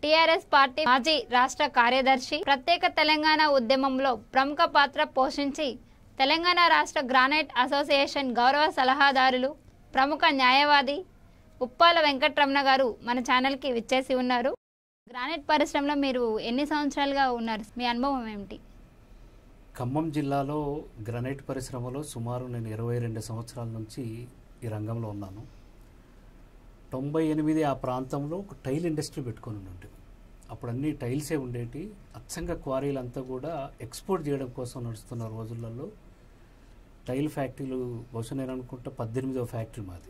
TRS party మాజీ రాష్ట్ర కార్యదర్శి ప్రత్యేక తెలంగాణ ఉద్యమంలో ప్రముఖ పాత్ర పోషించి తెలంగాణ రాష్ట్ర గ్రానైట్ అసోసియేషన్ గౌరవ సలహాదారులు ప్రముఖ న్యాయవాది ఉప్పాల వెంకటరమణ గారు మన ఛానల్కి విచ్చేసి ఉన్నారు. గ్రానైట్ పరిశ్రమలో మీరు ఎన్ని సంవత్సరాలుగా ఉన్నారు? మీ అనుభవం ఏమిటి? ఖమ్మం జిల్లాలో గ్రానైట్ పరిశ్రమలో సుమారు నేను 22 సంవత్సరాల నుంచి ఈ రంగంలో ఉన్నాను. 98 ఆ ప్రాంతంలో ఒక టైల్ ఇండస్ట్రీ పెట్టుకొని ఉండే. అప్పుడు అన్ని టైల్సే ఉండేటి. అచ్చంగా క్వారీలంతా కూడా ఎక్స్పోర్ట్ చేయడం కోసం నడుస్తున్న రోజులలో టైల్ ఫ్యాక్టరీలు బహుశా నేను అనుకుంటా 18వ ఫ్యాక్టరీ మాది.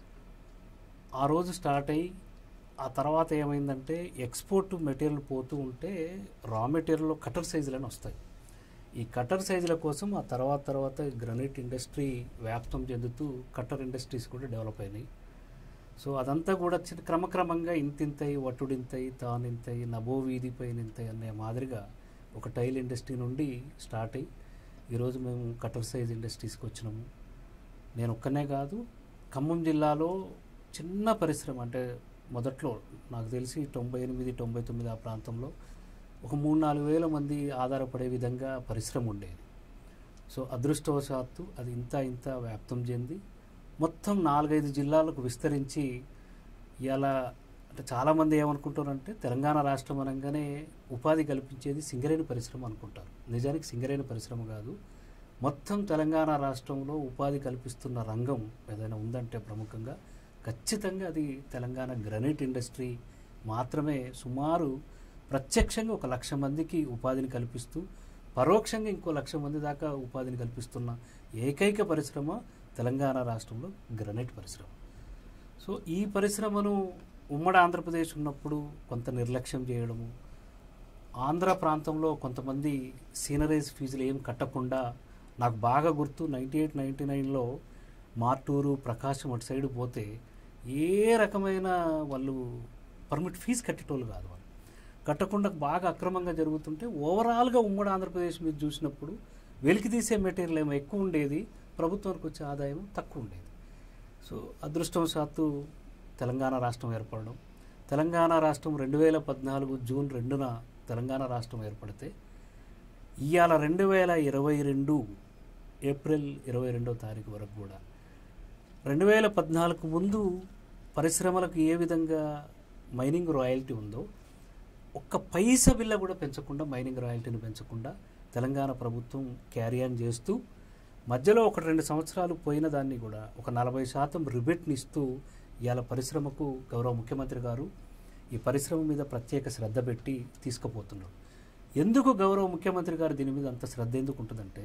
ఆ రోజు స్టార్ట్ అయ్యి ఆ తర్వాత ఏమైందంటే ఎక్స్పోర్ట్ మెటీరియల్ పోతూ ఉంటే రా మెటీరియల్లో కటర్ సైజులని వస్తాయి. ఈ కటర్ సైజుల కోసం ఆ తర్వాత గ్రానైట్ ఇండస్ట్రీ వ్యాప్తం చెందుతూ కటర్ ఇండస్ట్రీస్ కూడా డెవలప్ అయినాయి. సో అదంతా కూడా క్రమక్రమంగా ఇంతింతయి వట్టుడింతయి తానింతయి నభో వీధి పైన ఇంతయి అనే మాదిరిగా ఒక టైల్ ఇండస్ట్రీ నుండి స్టార్ట్ అయ్యి ఈరోజు మేము కటర్ సైజ్ ఇండస్ట్రీస్కి వచ్చినాము. నేను ఒక్కనే కాదు, ఖమ్మం జిల్లాలో చిన్న పరిశ్రమ అంటే మొదట్లో నాకు తెలిసి 98, 99 ఆ ప్రాంతంలో ఒక 3-4 వేల మంది ఆధారపడే విధంగా పరిశ్రమ ఉండేది. సో అదృష్టవశాత్తు అది ఇంత వ్యాప్తం చెంది మొత్తం 4-5 జిల్లాలకు విస్తరించి ఇలా అంటే చాలామంది ఏమనుకుంటారంటే తెలంగాణ రాష్ట్రం అనగానే ఉపాధి కల్పించేది సింగరేణి పరిశ్రమ అనుకుంటారు. నిజానికి సింగరేణి పరిశ్రమ కాదు, మొత్తం తెలంగాణ రాష్ట్రంలో ఉపాధి కల్పిస్తున్న రంగం ఏదైనా ఉందంటే ప్రముఖంగా ఖచ్చితంగా అది తెలంగాణ గ్రానైట్ ఇండస్ట్రీ మాత్రమే. సుమారు ప్రత్యక్షంగా 1,00,000 మందికి ఉపాధిని కల్పిస్తూ పరోక్షంగా ఇంకో 1,00,000 మంది దాకా ఉపాధిని కల్పిస్తున్న ఏకైక పరిశ్రమ తెలంగాణ రాష్ట్రంలో గ్రానైట్ పరిశ్రమ. సో ఈ పరిశ్రమను ఉమ్మడి ఆంధ్రప్రదేశ్ ఉన్నప్పుడు కొంత నిర్లక్ష్యం చేయడము, ఆంధ్ర ప్రాంతంలో కొంతమంది సీనరైజ్ ఫీజులు ఏం కట్టకుండా, నాకు బాగా గుర్తు 98, 99లో మార్టూరు ప్రకాశం అటు సైడ్ పోతే ఏ రకమైన వాళ్ళు పర్మిట్ ఫీజు కట్టేటోళ్ళు కాదు. వాళ్ళు కట్టకుండా బాగా అక్రమంగా జరుగుతుంటే ఓవరాల్గా ఉమ్మడి ఆంధ్రప్రదేశ్ మీద చూసినప్పుడు వెలికి తీసే మెటీరియల్ ఏమో ఎక్కువ ఉండేది, ప్రభుత్వానికి వచ్చే ఆదాయం తక్కువ ఉండేది. సో అదృష్టవశాత్తు తెలంగాణ రాష్ట్రం ఏర్పడడం, తెలంగాణ రాష్ట్రం 2014 జూన్ 2న తెలంగాణ రాష్ట్రం ఏర్పడితే ఇవాళ 2022 ఏప్రిల్ 22వ తారీఖు వరకు కూడా 2014 ముందు పరిశ్రమలకు ఏ విధంగా మైనింగ్ రాయల్టీ ఉందో ఒక్క పైసా బిల్ల కూడా పెంచకుండా, మైనింగ్ రాయల్టీని పెంచకుండా తెలంగాణ ప్రభుత్వం క్యారీ ఆన్ చేస్తూ మధ్యలో 1-2 సంవత్సరాలు పోయిన దాన్ని కూడా ఒక 40% రిబేట్ని ఇస్తూ ఇవాళ పరిశ్రమకు గౌరవ ముఖ్యమంత్రి గారు ఈ పరిశ్రమ మీద ప్రత్యేక శ్రద్ధ పెట్టి తీసుకుపోతున్నారు. ఎందుకు గౌరవ ముఖ్యమంత్రి గారు దీని మీద అంత శ్రద్ధ ఎందుకు ఉంటుందంటే,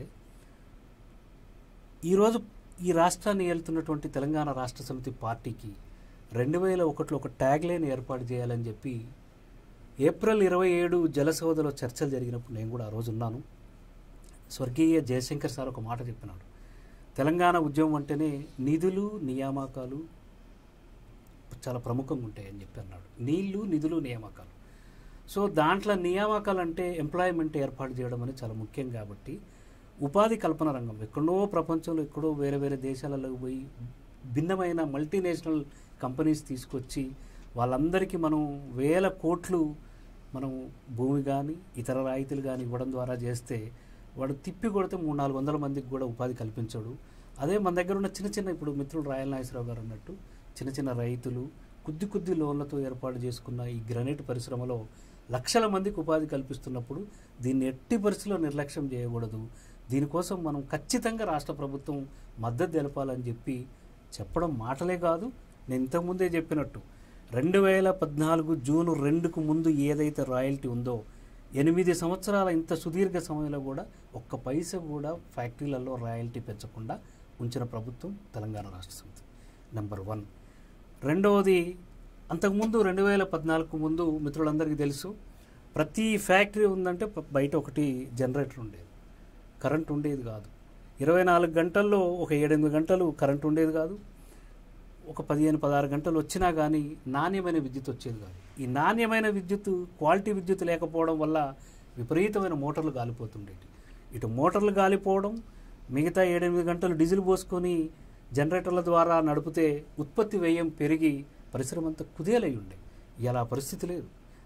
ఈరోజు ఈ రాష్ట్రాన్ని ఏలుతున్నటువంటి తెలంగాణ రాష్ట్ర సమితి పార్టీకి 2001లో ఒక ట్యాగ్ లైన్ ఏర్పాటు చేయాలని చెప్పి ఏప్రిల్ 27 జలసౌధలో చర్చలు జరిగినప్పుడు నేను కూడా ఆ రోజు ఉన్నాను. స్వర్గీయ జయశంకర్ సార్ ఒక మాట చెప్పినాడు, తెలంగాణ ఉద్యమం అంటేనే నిధులు నియామకాలు చాలా ప్రముఖంగా ఉంటాయని చెప్పి అన్నాడు. నీళ్లు, నిధులు, నియామకాలు. సో దాంట్లో నియామకాలు అంటే ఎంప్లాయ్మెంట్ ఏర్పాటు చేయడం అనేది చాలా ముఖ్యం. కాబట్టి ఉపాధి కల్పన రంగం ఎక్కడో ప్రపంచంలో ఎక్కడో వేరే దేశాలలో పోయి భిన్నమైన మల్టీనేషనల్ కంపెనీస్ తీసుకొచ్చి వాళ్ళందరికీ మనం వేల కోట్లు మనం భూమి కానీ ఇతర రాయితీలు కానీ ఇవ్వడం ద్వారా చేస్తే వాడు తిప్పి కొడితే 300-400 మందికి కూడా ఉపాధి కల్పించాడు. అదే మన దగ్గర ఉన్న చిన్న ఇప్పుడు మిత్రుడు రాయల నాగేశ్వరరావు గారు అన్నట్టు చిన్న రైతులు కొద్ది లోన్లతో ఏర్పాటు చేసుకున్న ఈ గ్రానైట్ పరిశ్రమలో లక్షల మందికి ఉపాధి కల్పిస్తున్నప్పుడు దీన్ని ఎట్టి పరిస్థితుల్లో నిర్లక్ష్యం చేయకూడదు. దీనికోసం మనం ఖచ్చితంగా రాష్ట్ర ప్రభుత్వం మద్దతు తెలపాలని చెప్పడం మాటలే కాదు, నేను ఇంతకుముందే చెప్పినట్టు 2014 జూన్ 2కు ముందు ఏదైతే రాయల్టీ ఉందో 8 సంవత్సరాల ఇంత సుదీర్ఘ సమయంలో కూడా ఒక్క పైసా కూడా ఫ్యాక్టరీలలో రాయల్టీ పెంచకుండా ఉంచిన ప్రభుత్వం తెలంగాణ రాష్ట్ర సమితి. నెంబర్ 1. రెండవది, అంతకుముందు 2014 ముందు మిత్రులందరికీ తెలుసు, ప్రతి ఫ్యాక్టరీ ఉందంటే బయట ఒకటి జనరేటర్ ఉండేది, కరెంట్ ఉండేది కాదు. 24 గంటల్లో ఒక 7-8 గంటలు కరెంట్ ఉండేది కాదు. ఒక 15-16 గంటలు వచ్చినా కానీ నాణ్యమైన విద్యుత్ వచ్చేది కాదు. ఈ నాణ్యమైన విద్యుత్, క్వాలిటీ విద్యుత్ లేకపోవడం వల్ల విపరీతమైన మోటార్లు గాలిపోతుండేవి. ఇటు మోటార్లు గాలిపోవడం, మిగతా 7-8 గంటలు డీజిల్ పోసుకొని జనరేటర్ల ద్వారా నడిపితే ఉత్పత్తి వ్యయం పెరిగి పరిశ్రమ అంతా కుదేలై ఉండే. ఇలా పరిస్థితి లేదు.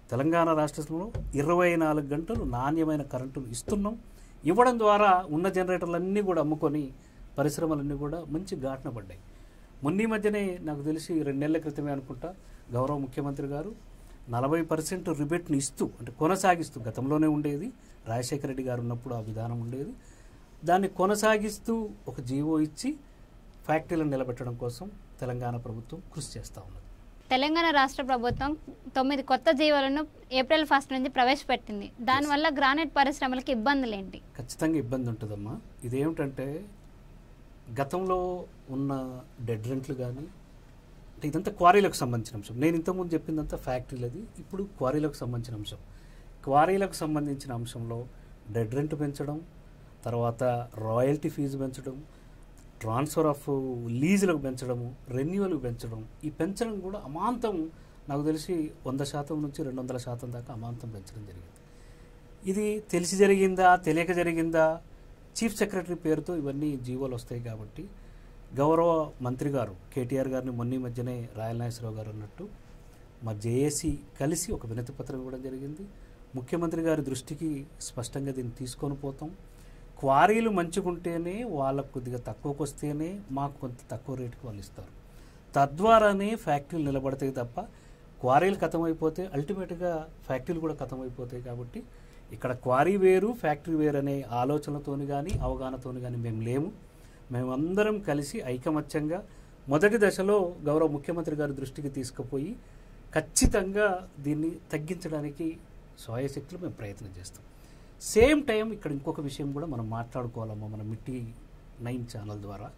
తెలంగాణ రాష్ట్రంలో 24 గంటలు నాణ్యమైన కరెంటును ఇస్తున్నాం. ఇవ్వడం ద్వారా ఉన్న జనరేటర్లన్నీ కూడా అమ్ముకొని పరిశ్రమలన్నీ కూడా మంచి ఘాటన పడ్డాయి. మొన్న మధ్యనే నాకు తెలిసి 2 నెలల క్రితమే అనుకుంటా గౌరవ ముఖ్యమంత్రి గారు 40% రిబేట్ని ఇస్తూ, అంటే కొనసాగిస్తూ, గతంలోనే ఉండేది రాజశేఖర రెడ్డి గారు ఉన్నప్పుడు ఆ విధానం ఉండేది, దాన్ని కొనసాగిస్తూ ఒక జీవో ఇచ్చి ఫ్యాక్టరీలను నిలబెట్టడం కోసం తెలంగాణ ప్రభుత్వం కృషి చేస్తూ ఉన్నది. తెలంగాణ రాష్ట్ర ప్రభుత్వం 9 కొత్త జీవోలను ఏప్రిల్ 1 నుంచి ప్రవేశపెట్టింది. దానివల్ల గ్రానైట్ పరిశ్రమలకు ఇబ్బందులు ఏంటి? ఖచ్చితంగా ఇబ్బంది ఉంటుందమ్మా. ఇదేమిటంటే గతంలో ఉన్న డెడ్ రెంట్లు కానీ, అంటే ఇదంతా క్వారీలకు సంబంధించిన అంశం. నేను ఇంతకుముందు చెప్పిందంతా ఫ్యాక్టరీలది, ఇప్పుడు క్వారీలకు సంబంధించిన అంశం. క్వారీలకు సంబంధించిన అంశంలో డెడ్ రెంట్ పెంచడం, తర్వాత రాయల్టీ ఫీజు పెంచడం, ట్రాన్స్ఫర్ ఆఫ్ లీజులకు పెంచడము, రెన్యువల్కి పెంచడం, ఈ పెంచడం కూడా అమాంతం నాకు తెలిసి 100% నుంచి 200% దాకా అమాంతం పెంచడం జరిగింది. ఇది తెలిసి జరిగిందా తెలియక జరిగిందా, చీఫ్ సెక్రటరీ పేరుతో ఇవన్నీ జీవోలు వస్తాయి కాబట్టి గౌరవ మంత్రి గారు కేటీఆర్ గారిని మొన్న మధ్యనే రాయల నాగేశ్వరరావు గారు అన్నట్టు మా జేఏసీ కలిసి ఒక వినతి పత్రం ఇవ్వడం జరిగింది. ముఖ్యమంత్రి గారి దృష్టికి స్పష్టంగా దీన్ని తీసుకొని పోతాం. క్వారీలు మంచిగుంటేనే వాళ్ళకు కొద్దిగా తక్కువకు వస్తేనే మాకు కొంత తక్కువ రేటుకి వాళ్ళు ఇస్తారు. తద్వారానే ఫ్యాక్టరీలు నిలబడతాయి తప్ప క్వారీలు ఖతమైపోతే అల్టిమేట్గా ఫ్యాక్టరీలు కూడా ఖతమైపోతాయి. కాబట్టి ఇక్కడ క్వారీ వేరు ఫ్యాక్టరీ వేరు అనే ఆలోచనతోని కానీ అవగాహనతోని కానీ మేము లేము. మేమందరం కలిసి ఐకమత్యంగా మొదటి దశలో గౌరవ ముఖ్యమంత్రి గారి దృష్టికి తీసుకుపోయి ఖచ్చితంగా దీన్ని తగ్గించడానికి స్వయశక్తులు మేము ప్రయత్నం చేస్తాం. సేమ్ టైం ఇక్కడ ఇంకొక విషయం కూడా మనం మాట్లాడుకోవాలమ్మా మన మిట్టి 9 ఛానల్ ద్వారా.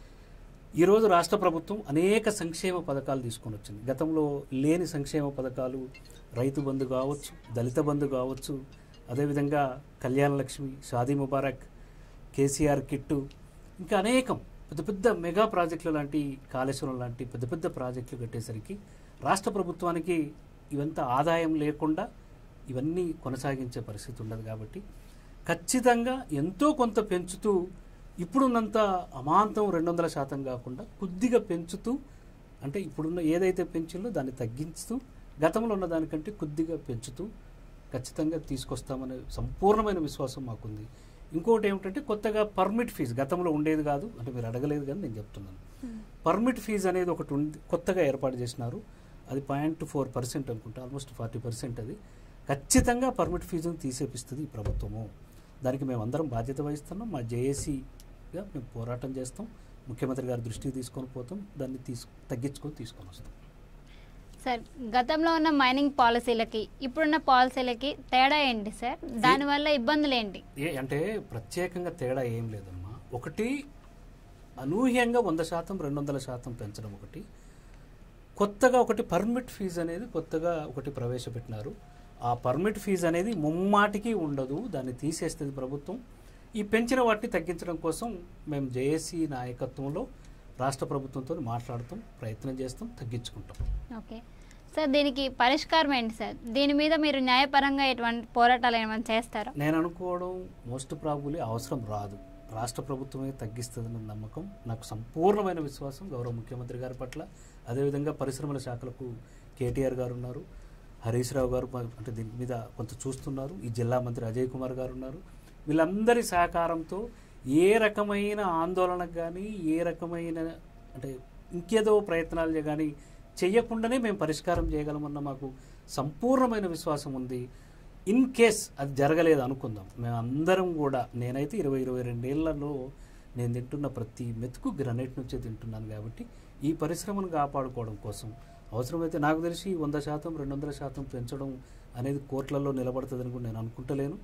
ఈరోజు రాష్ట్ర ప్రభుత్వం అనేక సంక్షేమ పథకాలు తీసుకొని వచ్చింది. గతంలో లేని సంక్షేమ పథకాలు, రైతు బంధు కావచ్చు, దళిత బంధు కావచ్చు, అదేవిధంగా కళ్యాణ లక్ష్మి, షాదీ ముబారక్, కేసీఆర్ కిట్టు, ఇంకా అనేకం పెద్ద పెద్ద మెగా ప్రాజెక్టులు లాంటి, కాళేశ్వరం లాంటి పెద్ద పెద్ద ప్రాజెక్టులు కట్టేసరికి రాష్ట్ర ప్రభుత్వానికి ఇవంతా ఆదాయం లేకుండా ఇవన్నీ కొనసాగించే పరిస్థితి ఉండదు. కాబట్టి ఖచ్చితంగా ఎంతో కొంత పెంచుతూ, ఇప్పుడున్నంత అమాంతం 200% కాకుండా కొద్దిగా పెంచుతూ, అంటే ఇప్పుడున్న ఏదైతే పెంచిందో దాన్ని తగ్గిస్తూ, గతంలో ఉన్న దానికంటే కొద్దిగా పెంచుతూ ఖచ్చితంగా తీసుకొస్తామనే సంపూర్ణమైన విశ్వాసం మాకుంది. ఇంకోటి ఏమిటంటే కొత్తగా పర్మిట్ ఫీజు గతంలో ఉండేది కాదు, అంటే మీరు అడగలేదు కానీ నేను చెప్తున్నాను. పర్మిట్ ఫీజు అనేది ఒకటి కొత్తగా ఏర్పాటు చేసినారు. అది 0.4% అనుకుంటా, ఆల్మోస్ట్ 40% అది. ఖచ్చితంగా పర్మిట్ ఫీజును తీసేపిస్తుంది ఈ ప్రభుత్వము. దానికి మేము అందరం బాధ్యత వహిస్తున్నాం. మా జేఏసీగా మేము పోరాటం చేస్తాం. ముఖ్యమంత్రి గారి దృష్టికి తీసుకొని పోతాం. దాన్ని తగ్గించుకొని తీసుకొని వస్తాం. సార్, గతంలో ఉన్న మైనింగ్ పాలసీలకి ఇప్పుడున్న పాలసీలకి తేడా ఏంటి సార్? దానివల్ల ఇబ్బందులు ఏంటి? అంటే ప్రత్యేకంగా తేడా ఏం లేదమ్మా. ఒకటి అనూహ్యంగా 100%, 200% పెంచడం ఒకటి. కొత్తగా ఒకటి పర్మిట్ ఫీజు అనేది కొత్తగా ఒకటి ప్రవేశపెట్టినారు. ఆ పర్మిట్ ఫీజు అనేది ముమ్మాటికి ఉండదు, దాన్ని తీసేస్తుంది ప్రభుత్వం. ఈ పెంచిన వాటిని తగ్గించడం కోసం మేము జేఏసీ నాయకత్వంలో రాష్ట్ర ప్రభుత్వంతో మాట్లాడుతాం, ప్రయత్నం చేస్తాం, తగ్గించుకుంటాం. ఓకే సార్, దీనికి పరిష్కారం ఏంటి సార్? దీని మీద మీరు న్యాయపరంగా ఎటువంటి పోరాటాలు ఏమైనా చేస్తారా? నేను అనుకోవడం మోస్ట్ ప్రాబులీ అవసరం రాదు. రాష్ట్ర ప్రభుత్వమే తగ్గిస్తుందన్న నమ్మకం నాకు సంపూర్ణమైన విశ్వాసం గౌరవ ముఖ్యమంత్రి గారి పట్ల. అదేవిధంగా పరిశ్రమల శాఖలకు కేటీఆర్ గారు ఉన్నారు, హరీష్ రావు గారు అంటే దీని మీద కొంత చూస్తున్నారు, ఈ జిల్లా మంత్రి అజయ్ కుమార్ గారు ఉన్నారు. వీళ్ళందరి సహకారంతో ఏ రకమైన ఆందోళనకు కానీ, ఏ రకమైన అంటే ఇంకేదో ప్రయత్నాలు కానీ చేయకుండానే మేము పరిష్కారం చేయగలమన్న మాకు సంపూర్ణమైన విశ్వాసం ఉంది. ఇన్ కేస్ అది జరగలేదు అనుకుందాం, మేమందరం కూడా, నేనైతే 20-22 ఏళ్లలో నేను తింటున్న ప్రతి మెతుకు గ్రానైట్ నుంచే తింటున్నాను. కాబట్టి ఈ పరిశ్రమను కాపాడుకోవడం కోసం అవసరమైతే నాకు తెలిసి 100%, 200% పెంచడం అనేది కోర్టులలో నిలబడుతుందని కూడా నేను అనుకుంటలేను.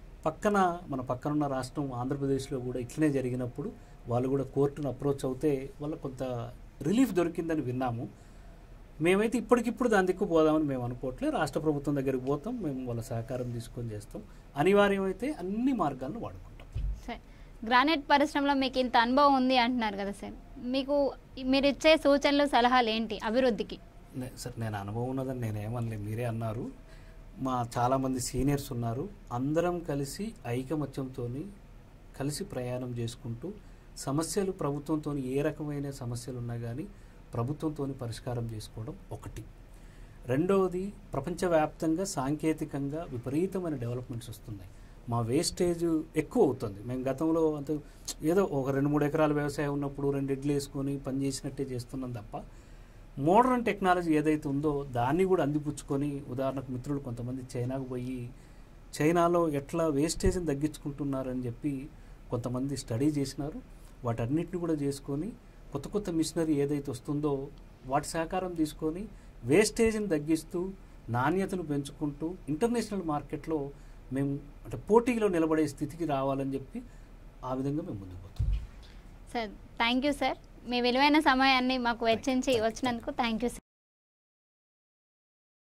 మన పక్కనున్న రాష్ట్రం ఆంధ్రప్రదేశ్లో కూడా ఇట్లనే జరిగినప్పుడు వాళ్ళు కూడా కోర్టును అప్రోచ్ అవుతే వాళ్ళకు కొంత రిలీఫ్ దొరికిందని విన్నాము. మేమైతే ఇప్పటికిప్పుడు దాని దిక్కు పోదామని మేము అనుకోవట్లేదు. రాష్ట్ర ప్రభుత్వం దగ్గరికి పోతాం, మేము వాళ్ళ సహకారం తీసుకొని చేస్తాం. అనివార్యమైతే అన్ని మార్గాలను వాడుకుంటాం. సార్, గ్రానైట్ పరిశ్రమలో మీకు ఇంత అనుభవం ఉంది అంటున్నారు కదా సార్, మీరు ఇచ్చే సూచనలు, సలహాలు ఏంటి అభివృద్ధికి? సార్, నేను అనుభవం ఉన్నదని నేనేమనలేదు, మీరే అన్నారు. మా చాలామంది సీనియర్స్ ఉన్నారు. అందరం కలిసి ఐకమత్యంతో కలిసి ప్రయాణం చేసుకుంటూ సమస్యలు ప్రభుత్వంతో ఏ రకమైన సమస్యలు ఉన్నా కానీ ప్రభుత్వంతో పరిష్కారం చేసుకోవడం ఒకటి. రెండవది, ప్రపంచవ్యాప్తంగా సాంకేతికంగా విపరీతమైన డెవలప్మెంట్స్ వస్తున్నాయి. మా వేస్టేజ్ ఎక్కువ అవుతుంది. మేము గతంలో అంత ఏదో ఒక 2-3 ఎకరాల వ్యవసాయం ఉన్నప్పుడు 2 ఎడ్లు వేసుకొని పని చేసినట్టే చేస్తున్నాం తప్ప మోడర్న్ టెక్నాలజీ ఏదైతే ఉందో దాన్ని కూడా అందిపుచ్చుకొని, ఉదాహరణకు మిత్రులు కొంతమంది చైనాకు పోయి చైనాలో ఎట్లా వేస్టేజ్ని తగ్గించుకుంటున్నారని చెప్పి కొంతమంది స్టడీ చేసినారు. వాటన్నిటిని కూడా చేసుకొని కొత్త కొత్త మిషనరీ ఏదైతే వస్తుందో వాటి సహకారం తీసుకొని వేస్టేజ్ని తగ్గిస్తూ నాణ్యతను పెంచుకుంటూ ఇంటర్నేషనల్ మార్కెట్లో మేము అంటే పోటీలో నిలబడే స్థితికి రావాలని చెప్పి ఆ విధంగా మేము ముందుకు పోతాం. సార్ థ్యాంక్ యూ సార్, మీ విలువైన సమయాన్ని మాకు వెచ్చించి వచ్చినందుకు థ్యాంక్ యూ సార్.